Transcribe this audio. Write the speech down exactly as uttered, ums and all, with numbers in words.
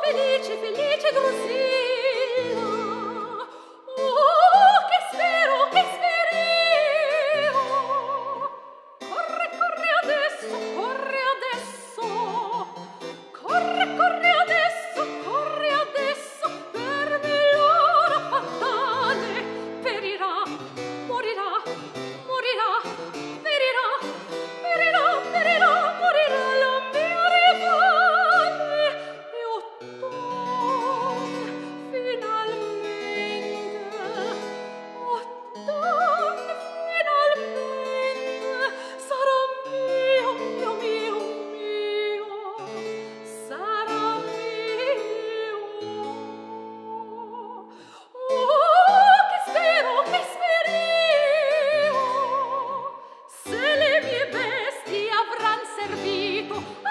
felice, felice Drusilla. Oh, che spero, che spero. Corre, corre adesso, corre adesso. Corre, corre adesso, corre adesso. Per me l'ora fatale. Perirà, morirà, morirà, perirà, perirà, perirà, morirà la mia rivale. E Ottone, finalmente, Ottone, finalmente, sarà mio, mio, mio, mio, sarà mio. Oh, che spero, che sperio, se le mie bestie avran servito